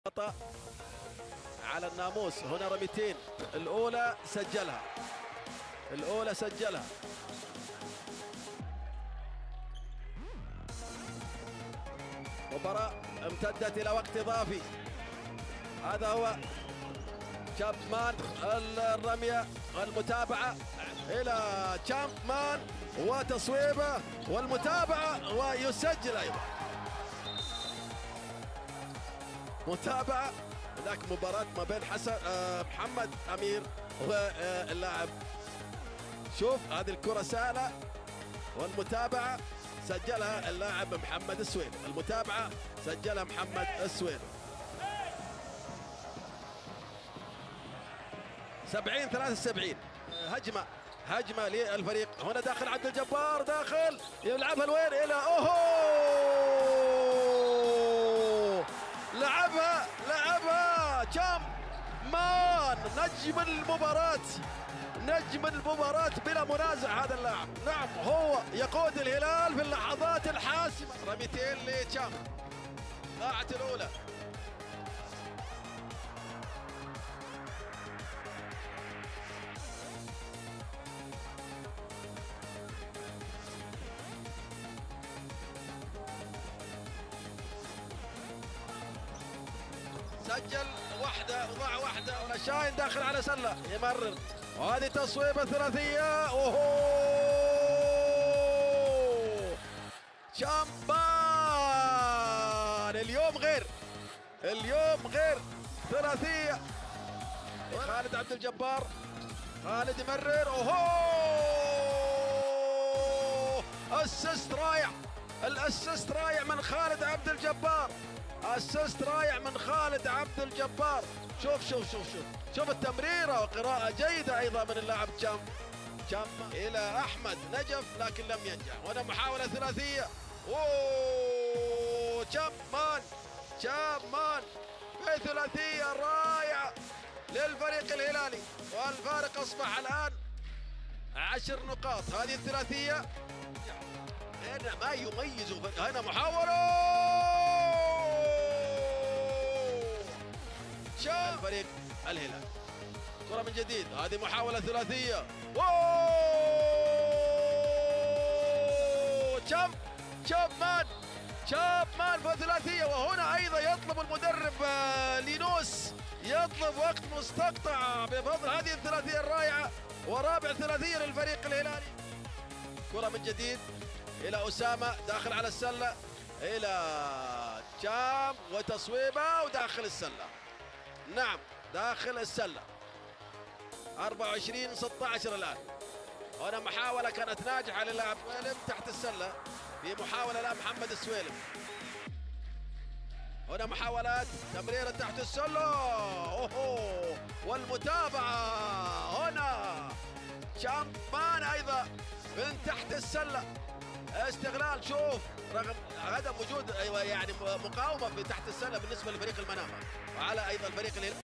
خطأ على الناموس. هنا رميتين، الأولى سجلها مباراة امتدت إلى وقت إضافي. هذا هو تشامبمان، الرمية المتابعة إلى تشامبمان وتصويبه والمتابعة ويسجل أيضا. متابعة. هناك مباراة ما بين محمد أمير واللاعب. شوف هذه الكرة سهلة والمتابعة سجلها اللاعب محمد السويد. المتابعة سجلها محمد السويد. 70-73. هجمة للفريق. هنا داخل عبد الجبار، داخل يلعبها لوين؟ إلى لعبها تشامبمان، نجم المباراة بلا منازع هذا اللاعب. نعم، هو يقود الهلال في اللحظات الحاسمة. رميتين لتشام، ضاعت الأولى. سجل واحدة وضاع واحدة. ونشاين داخل على سلة يمرر، وهذه تصويبة ثلاثية. تشامبمان اليوم غير ثلاثية. خالد عبد الجبار، خالد يمرر. اسيست رائع، الاسيست رائع من خالد عبد الجبار. اسيست رائع من خالد عبد الجبار. شوف التمريره وقراءه جيده ايضا من اللاعب تشام الى احمد نجف، لكن لم ينجح. هنا محاوله ثلاثيه. تشامبمان في ثلاثيه رائعه للفريق الهلالي، والفارق اصبح الان 10 نقاط. هذه الثلاثيه هنا ما يميز. هنا محاوله الفريق الهلال. كرة من جديد، هذه محاولة ثلاثية. تشامبمان في ثلاثية. وهنا أيضا يطلب المدرب لينوس، يطلب وقت مستقطع بفضل هذه الثلاثية الرائعة، ورابع ثلاثية للفريق الهلالي. كرة من جديد إلى أسامة، داخل على السلة إلى تشام وتصويبه وداخل السلة. نعم، داخل السلة. 24-16 الآن. هنا محاولة كانت ناجحة للاعب سويلم تحت السلة، في محاولة لمحمد السويلم. هنا محاولات تمريرة تحت السلة. والمتابعة هنا تشامبمان أيضا من تحت السلة. استغلال، شوف رغم عدم وجود يعني مقاومة في تحت السلة بالنسبة لفريق المنامة، وعلى أيضا الفريق الهلال.